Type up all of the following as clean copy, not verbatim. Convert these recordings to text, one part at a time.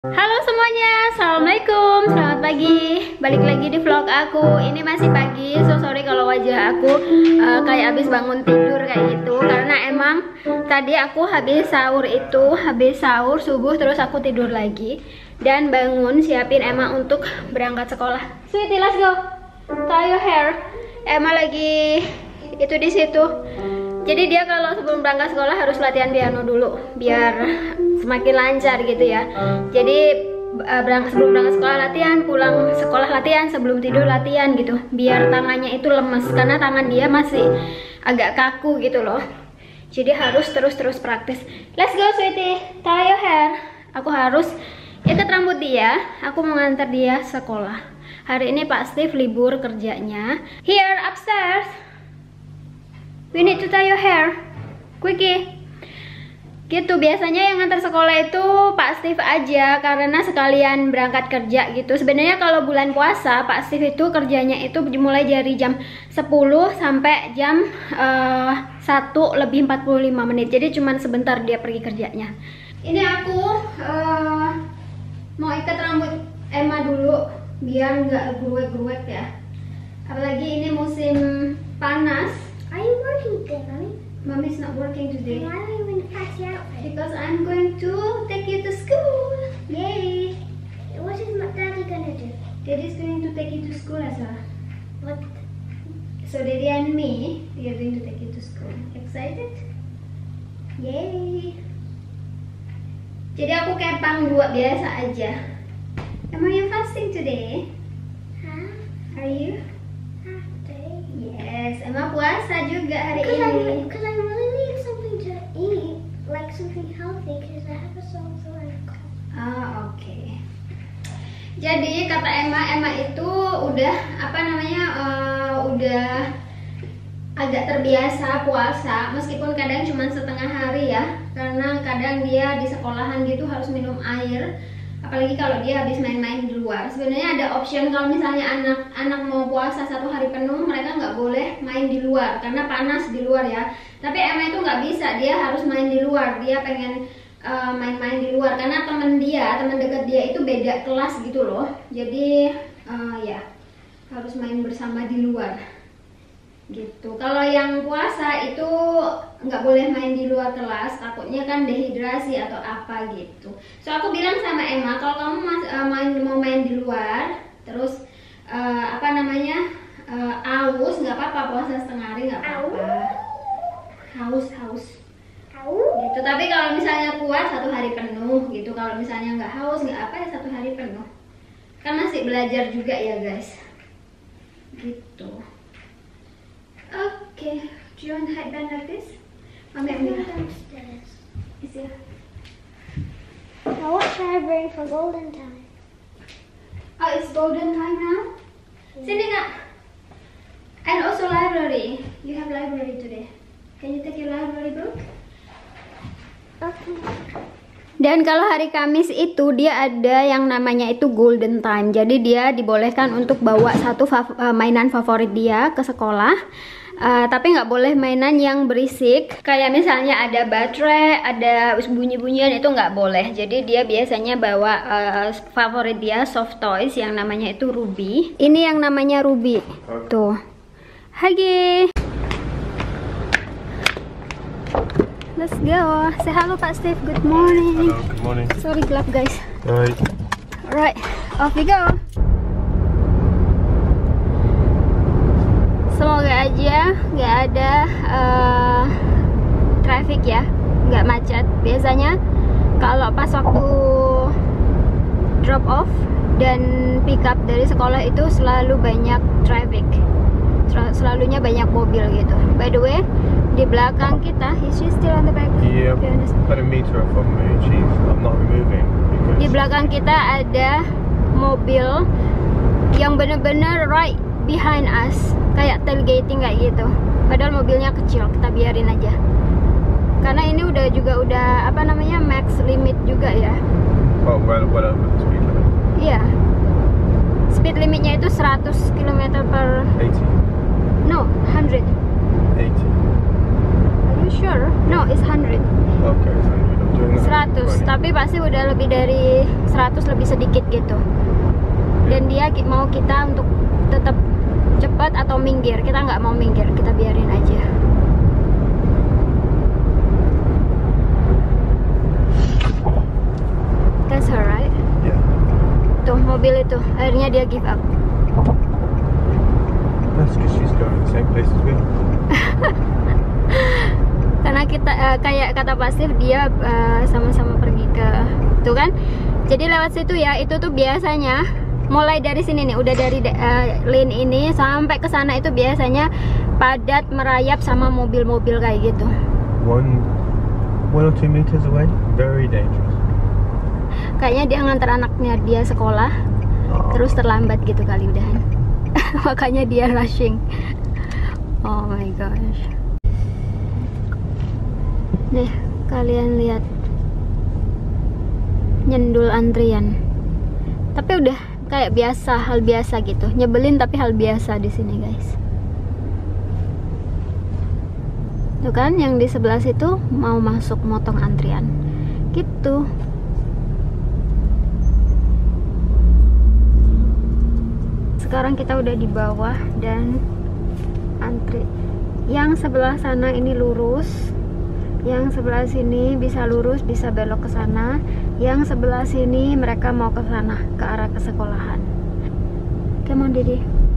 Halo semuanya, assalamualaikum, selamat pagi. Balik lagi di vlog aku. Ini masih pagi, so sorry kalau wajah aku kayak habis bangun tidur kayak gitu. Karena emang tadi aku habis sahur subuh terus aku tidur lagi dan bangun siapin Emma untuk berangkat sekolah. Sweetie, let's go. Tie your hair. Emma lagi itu di situ. Jadi dia kalau sebelum berangkat sekolah harus latihan piano dulu biar semakin lancar gitu ya. Jadi sebelum berangkat sekolah latihan, pulang sekolah latihan, sebelum tidur latihan gitu. Biar tangannya itu lemes karena tangan dia masih agak kaku gitu loh. Jadi harus terus praktis. Let's go sweetie, tie your hair. Aku harus ikat rambut dia. Aku mau ngantar dia sekolah. Hari ini Pak Steve libur kerjanya. Here upstairs. We need to tie your hair. Quickie. Gitu, biasanya yang ngantar sekolah itu Pak Steve aja karena sekalian berangkat kerja gitu. Sebenarnya kalau bulan puasa Pak Steve itu kerjanya itu dimulai dari jam 10 sampai jam 1:45. Jadi cuman sebentar dia pergi kerjanya. Ini aku mau ikat rambut Emma dulu biar nggak gruek-gruek ya. Apalagi ini musim panas. Are you working today, Mommy? Mommy's not working today. Why are you in a fancy outfit? Because I'm going to take you to school. Yay! What is my daddy gonna do? Daddy's going to take you to school as well. What? So Daddy and me, we are going to take you to school. Excited? Yay! Jadi aku kepang dua biasa aja. Am you fasting today? Huh? Are you? Today? Yes, Emma puasa juga hari ini. Because I really need something to eat, like something healthy, because I have a sore throat. Ah, oke. Jadi kata Emma itu udah udah agak terbiasa puasa, meskipun kadang cuma setengah hari ya, karena kadang dia di sekolahan gitu harus minum air. Apalagi kalau dia habis main-main di luar. Sebenarnya ada option kalau misalnya anak mau puasa 1 hari penuh, mereka nggak boleh main di luar karena panas di luar ya. Tapi Emma itu nggak bisa, dia harus main di luar. Dia pengen main-main di luar karena teman dekat dia itu beda kelas gitu loh. Jadi ya harus main bersama di luar gitu. Kalau yang puasa itu nggak boleh main di luar kelas, takutnya kan dehidrasi atau apa gitu. So aku bilang sama Emma, kalau kamu mau main di luar, terus aus nggak apa-apa, puasa setengah hari nggak apa-apa. Haus gitu. Tapi kalau misalnya kuat 1 hari penuh gitu. Kalau misalnya nggak haus nggak apa ya 1 hari penuh. Kan masih belajar juga ya guys. Gitu. Okay, do you want to headband like this? Mami ambil Downstairs. Is it? Now what should I bring for golden time? Oh, it's golden time now. Sini kak. And also library. You have library today. Can you take your library book? Okay. Dan kalau hari Kamis itu dia ada yang namanya itu golden time. Jadi dia dibolehkan untuk bawa satu mainan favorit dia ke sekolah. Tapi nggak boleh mainan yang berisik. Kayak misalnya ada baterai, ada bunyi-bunyian, itu nggak boleh. Jadi dia biasanya bawa favorit dia soft toys yang namanya itu Ruby. Ini yang namanya Ruby. Tuh. Hagi. Let's go. Say hello Pak Steve. Good morning. Hello, good morning. Sorry gelap guys. Alright. Alright, off we go. Semoga aja nggak ada traffic ya, nggak macet. Biasanya kalau pas waktu drop off dan pick up dari sekolah itu selalu banyak traffic. Selalunya banyak mobil gitu. By the way, di belakang kita, is she still on the back? Yeah, put a meter up on me, chief. I'm not removing because Di belakang kita ada mobil yang bener-bener right behind us, kayak tailgating kayak gitu. Padahal mobilnya kecil, kita biarin aja. Karena ini udah max limit juga ya. well over the speed limit. Iya. Speed limitnya itu 100 km per 80. no 100. 80. Are you sure? No, it's 100. Okay, it's 100. I'm 100, tapi pasti udah lebih dari 100 lebih sedikit gitu. Dan dia mau kita untuk tetap cepat atau minggir. Kita nggak mau minggir, kita biarin aja. That's alright. Yeah. Tuh mobil itu, akhirnya dia give up. That's because she's going the same place as me. Karena kita kayak kata pasif dia sama-sama pergi ke itu kan. Jadi lewat situ ya, itu tuh biasanya mulai dari sini nih, udah dari lane ini sampai ke sana itu biasanya padat merayap sama mobil-mobil kayak gitu. 1 or 2 meters away, very dangerous. Kayaknya dia ngantar anaknya dia sekolah, terus terlambat gitu kali udahan. Makanya dia rushing. Oh my gosh. Nih, kalian lihat. Nyendul antrian. Tapi udah kayak biasa, hal biasa gitu. Nyebelin tapi hal biasa di sini, guys. Tuh kan yang di sebelah situ mau masuk motong antrian. Gitu. Sekarang kita udah di bawah dan antri. Yang sebelah sana ini lurus, yang sebelah sini bisa lurus, bisa belok ke sana. Yang sebelah sini mereka mau ke sana, ke arah ke sekolahan. Come on, Didi.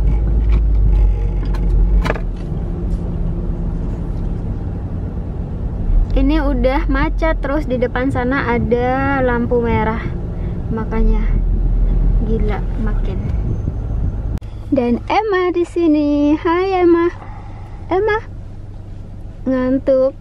Ini udah macet, terus di depan sana ada lampu merah. Makanya gila makin. Dan Emma di sini. Hai Emma. Emma ngantuk.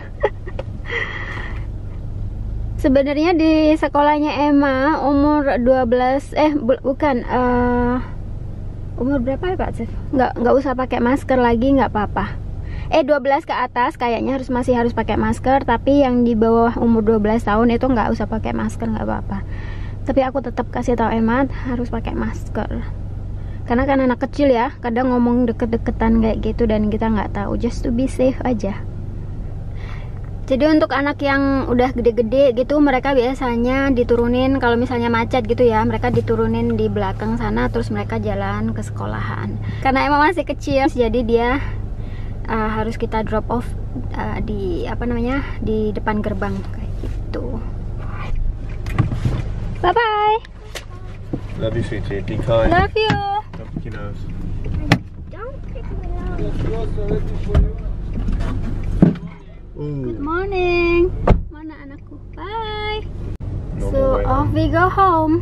Sebenarnya di sekolahnya Emma umur 12 bukan umur berapa ya Pak Sif? Nggak usah pakai masker lagi, nggak apa-apa. 12 ke atas kayaknya masih harus pakai masker, tapi yang di bawah umur 12 tahun itu nggak usah pakai masker, nggak apa-apa. Tapi aku tetap kasih tahu Emma harus pakai masker. Karena kan anak kecil ya, kadang ngomong deket-deketan kayak gitu dan kita nggak tahu, just to be safe aja. Jadi untuk anak yang udah gede-gede gitu, mereka biasanya diturunin kalau misalnya macet gitu ya, mereka diturunin di belakang sana, terus mereka jalan ke sekolahan. Karena emang masih kecil, jadi dia harus kita drop off di di depan gerbang kayak gitu. Bye bye. Love you, sweetie. Be kind. Love you. Don't pick your nose. Don't pick me up. Good morning. Mana anakku? Bye. Normal So way off home. we go home.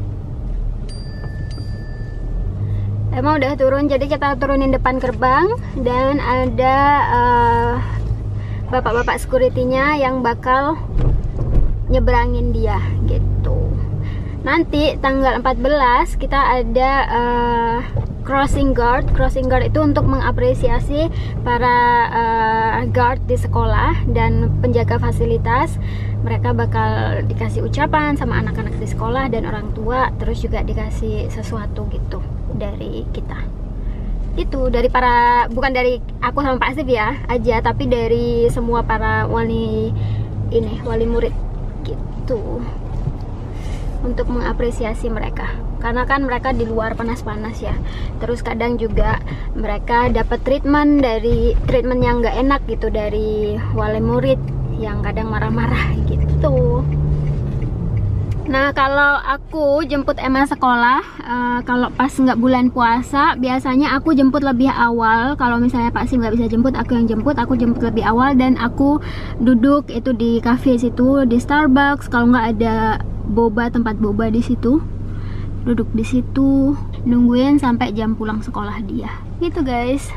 Emang udah turun, jadi kita turunin depan gerbang dan ada bapak-bapak security-nya yang bakal nyeberangin dia gitu. Nanti tanggal 14 kita ada crossing guard. Crossing guard itu untuk mengapresiasi para guard di sekolah dan penjaga fasilitas. Mereka bakal dikasih ucapan sama anak-anak di sekolah dan orang tua, terus juga dikasih sesuatu gitu dari kita. Itu dari para, bukan dari aku sama Pak Asif ya aja, tapi dari semua para wali murid gitu, untuk mengapresiasi mereka. Karena kan mereka di luar panas-panas ya. Terus kadang juga mereka dapat treatment yang nggak enak gitu dari wali murid yang kadang marah-marah gitu. Nah kalau aku jemput Emma sekolah, kalau pas nggak bulan puasa, biasanya aku jemput lebih awal. Kalau misalnya Pak Sim nggak bisa jemput, aku yang jemput. Aku jemput lebih awal dan aku duduk itu di cafe situ, di Starbucks. Kalau nggak ada tempat boba di situ, duduk di situ nungguin sampai jam pulang sekolah dia. Gitu guys.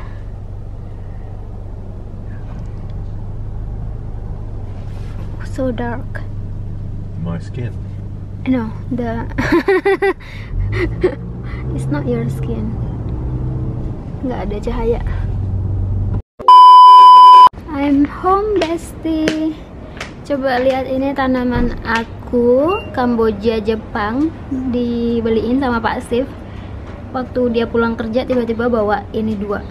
So dark. My skin. No, it's not your skin. Nggak ada cahaya. I'm home, bestie. Coba lihat ini tanaman aku, Kamboja Jepang, dibeliin sama Pak Sif. Waktu dia pulang kerja tiba-tiba bawa ini 2.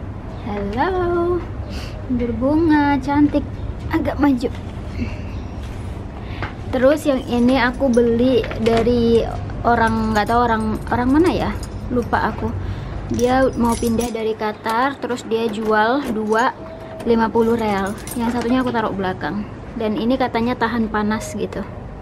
Halo, berbunga cantik, agak maju. Terus yang ini aku beli dari orang, nggak tahu orang mana ya, lupa aku. Dia mau pindah dari Qatar, terus dia jual 2 50 real. Yang satunya aku taruh belakang. Dan ini katanya tahan panas gitu.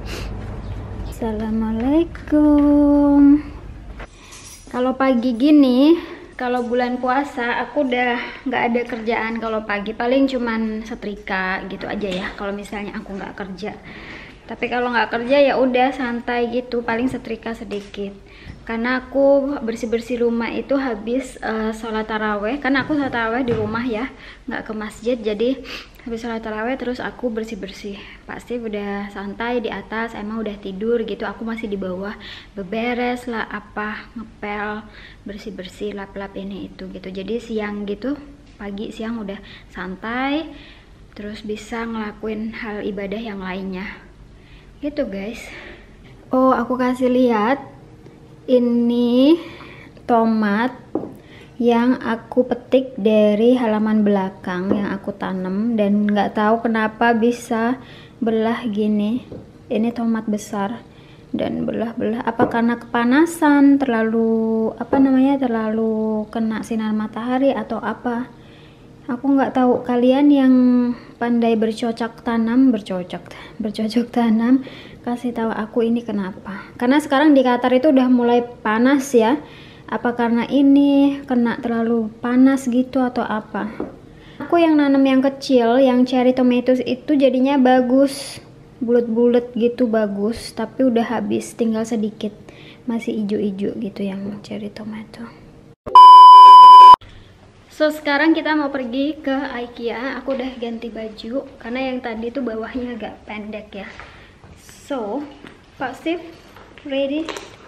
Assalamualaikum. Kalau pagi gini, kalau bulan puasa aku udah nggak ada kerjaan. Kalau pagi paling cuman setrika gitu aja ya. Kalau misalnya aku nggak kerja. Tapi kalau nggak kerja ya udah santai gitu, paling setrika sedikit. Karena aku bersih-bersih rumah itu habis sholat taraweh. Karena aku sholat taraweh di rumah ya, nggak ke masjid. Jadi habis sholat taraweh terus aku bersih-bersih. Pasti udah santai di atas, emang udah tidur gitu. Aku masih di bawah, beberes lah apa, ngepel, bersih-bersih, lap-lap ini itu gitu. Jadi siang gitu, pagi siang udah santai. Terus bisa ngelakuin hal ibadah yang lainnya. Gitu guys. Oh, aku kasih lihat ini tomat yang aku petik dari halaman belakang yang aku tanam, dan nggak tahu kenapa bisa belah gini. Ini tomat besar dan belah-belah, apa karena kepanasan, terlalu terlalu kena sinar matahari atau apa. Aku nggak tahu. Kalian yang pandai bercocok tanam kasih tahu aku ini kenapa. Karena sekarang di Qatar itu udah mulai panas ya. Apa karena ini kena terlalu panas gitu atau apa? Aku yang nanam yang kecil, yang cherry tomatoes itu jadinya bagus, bulat-bulat gitu, bagus. Tapi udah habis, tinggal sedikit, masih hijau-hijau gitu yang cherry tomato. So sekarang kita mau pergi ke IKEA. Aku udah ganti baju karena yang tadi tuh bawahnya agak pendek ya. So Pak Steve, ready?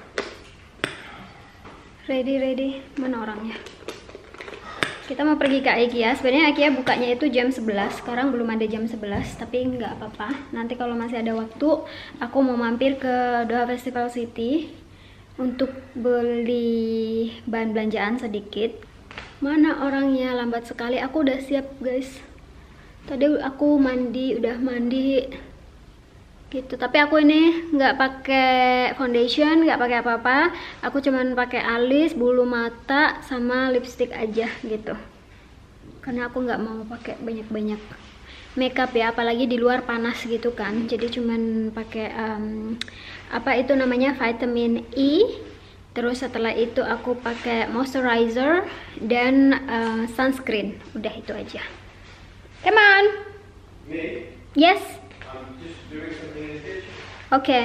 Mana orangnya? Kita mau pergi ke IKEA. Sebenarnya IKEA bukanya itu jam 11. Sekarang belum ada jam 11, tapi nggak apa-apa. Nanti kalau masih ada waktu, aku mau mampir ke Doha Festival City untuk beli bahan belanjaan sedikit. Mana orangnya, lambat sekali. Aku udah siap guys. Tadi aku udah mandi gitu. Tapi aku ini nggak pakai foundation, nggak pakai apa-apa. Aku cuman pakai alis, bulu mata, sama lipstick aja gitu. Karena aku nggak mau pakai banyak-banyak makeup ya, apalagi di luar panas gitu kan. Jadi cuman pakai apa itu namanya, vitamin E. Terus setelah itu aku pakai moisturizer dan sunscreen. Udah itu aja. Come on. Me? Yes. I'm just doing something in the kitchen. Oke.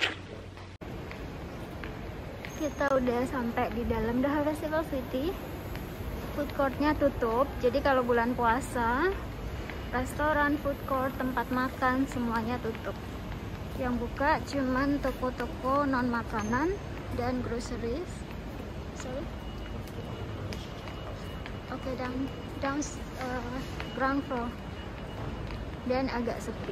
Kita udah sampai di dalam Doha Festival City. Food courtnya tutup. Jadi kalau bulan puasa, restoran, food court, tempat makan semuanya tutup. Yang buka cuman toko-toko non makanan dan groceries. Sorry. Oke, down ground floor. Dan agak sepi.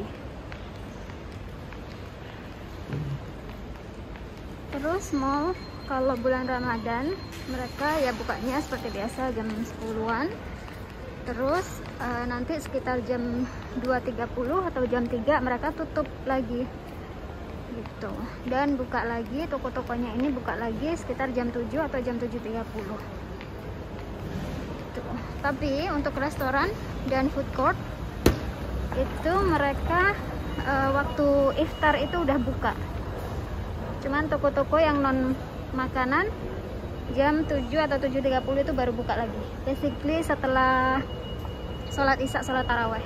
Terus mall kalau bulan Ramadan mereka ya bukanya seperti biasa jam 10-an. Terus nanti sekitar jam 2.30 atau jam 3 mereka tutup lagi gitu. Dan buka lagi, toko-tokonya ini buka lagi sekitar jam 7 atau jam 7.30 gitu. Tapi untuk restoran dan food court itu mereka waktu iftar itu udah buka. Cuman toko-toko yang non makanan jam 7 atau 7.30 itu baru buka lagi. Basically setelah sholat isya, sholat taraweh.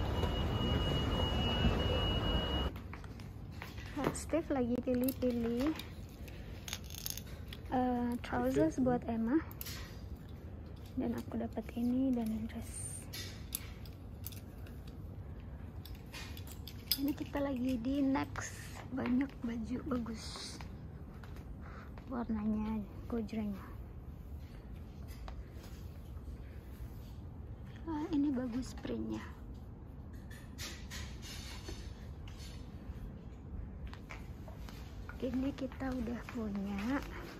Steve lagi pilih-pilih trousers buat Emma. Dan aku dapat ini dan dress. Ini kita lagi di Next, banyak baju bagus. Warnanya gojreng. Wah, ini bagus printnya. Ini kita udah punya.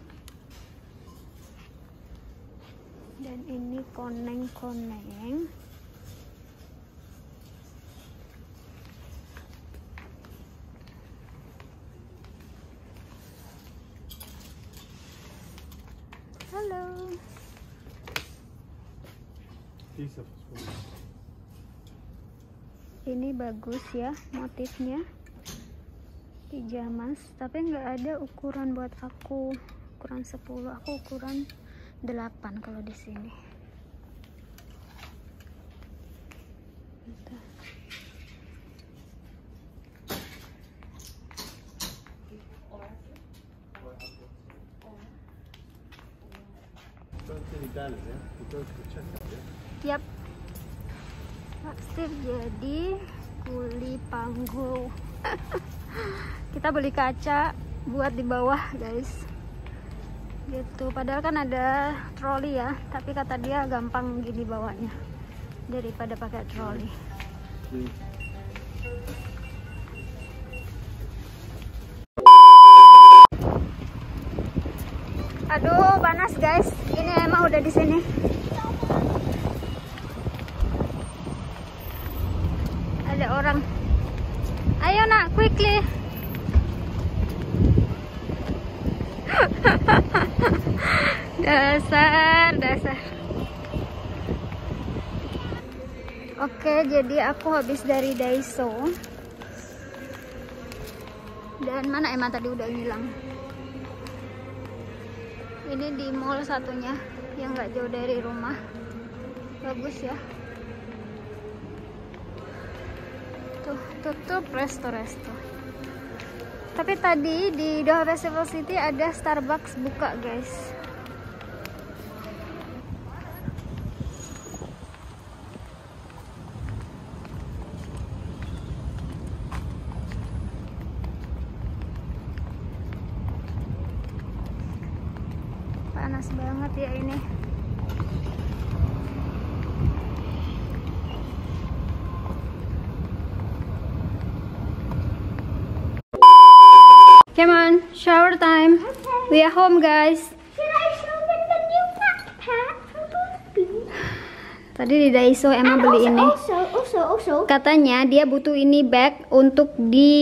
Dan ini koneng-koneng. Ini bagus ya motifnya, pijamas, tapi nggak ada ukuran buat aku. Ukuran 10, aku ukuran 8 kalau di sini. Bentar. Yap, Pak Steve jadi kuli panggul. Kita beli kaca buat di bawah guys, gitu. Padahal kan ada troli ya, tapi kata dia gampang gini bawanya daripada pakai troli. Aduh, panas guys. Ini emang udah di sini. Ada orang. Ayo nak, quickly. dasar. Oke, jadi aku habis dari Daiso. Dan mana emang tadi udah hilang. Ini di mall satunya yang nggak jauh dari rumah. Bagus ya. Tuh, tutup resto. Tapi tadi di Doha Festival City ada Starbucks buka guys. Panas banget ya ini. Come on, shower time. We are home guys. Should I show them the new backpack for Booby? Tadi di Daiso emang beli ini. Also. Katanya dia butuh ini bag untuk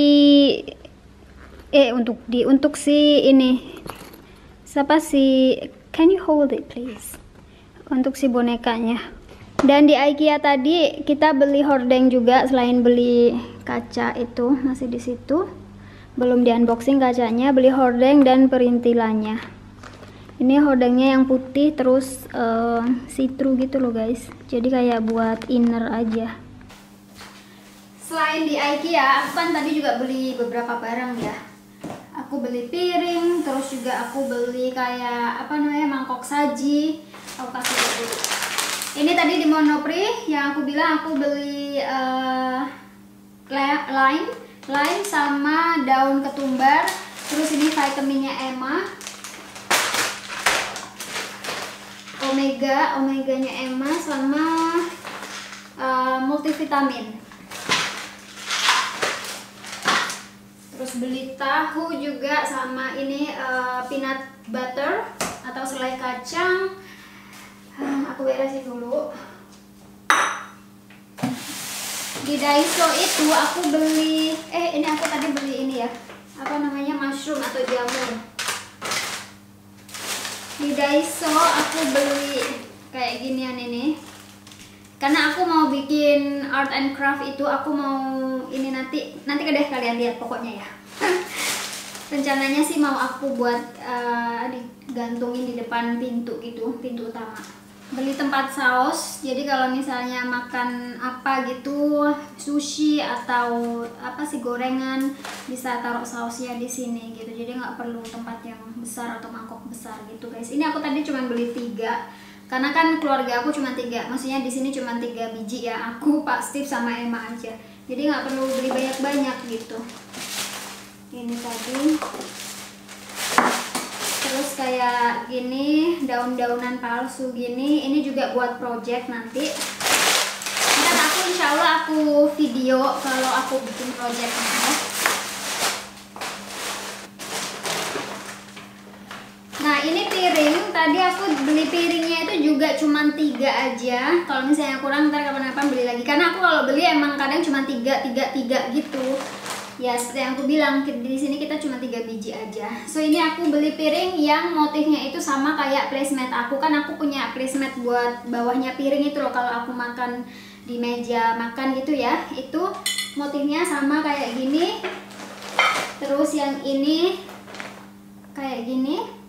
untuk si ini. Siapa sih? Can you hold it please? Untuk si bonekanya. Dan di IKEA tadi kita beli hordeng juga, selain beli kaca itu masih di situ. Belum di unboxing kacanya, beli hordeng dan perintilannya. Ini hordengnya yang putih terus see-through gitu loh guys. Jadi kayak buat inner aja. Selain di IKEA, aku kan tadi juga beli beberapa barang ya. Aku beli piring, terus juga aku beli kayak mangkok saji. Aku kasih dulu. Ini tadi di Monoprix yang aku bilang aku beli lime sama daun ketumbar. Terus ini vitaminnya Emma, omeganya Emma sama multivitamin. Terus beli tahu juga sama ini peanut butter atau selai kacang. Aku beresin dulu. Di Daiso itu aku beli ini aku tadi beli ini ya, mushroom atau jamur. Di Daiso aku beli kayak ginian ini karena aku mau bikin art and craft itu. Aku mau ini nanti deh kalian lihat pokoknya ya. Rencananya sih mau aku buat digantungin di depan pintu gitu, pintu utama. Beli tempat saus, jadi kalau misalnya makan apa gitu, sushi atau gorengan, bisa taruh sausnya di sini gitu. Jadi nggak perlu tempat yang besar atau mangkok besar gitu guys. Ini aku tadi cuma beli 3, karena kan keluarga aku cuma 3, maksudnya di sini cuma 3 biji ya. Aku, Pak Steve sama Emma aja. Jadi nggak perlu beli banyak-banyak gitu. Ini tadi. Terus kayak gini, daun-daunan palsu gini, ini juga buat project nanti. Ntar aku insya Allah aku video kalau aku bikin projectnya. Nah ini piring, tadi aku beli piringnya itu juga cuma 3 aja. Kalau misalnya kurang ntar kapan-kapan beli lagi. Karena aku kalau beli emang kadang cuma 3 gitu. Ya seperti yang aku bilang, di sini kita cuma 3 biji aja. So ini aku beli piring yang motifnya itu sama kayak placemat aku. Kan aku punya placemat buat bawahnya piring itu loh, kalau aku makan di meja makan gitu ya. Itu motifnya sama kayak gini. Terus yang ini kayak gini.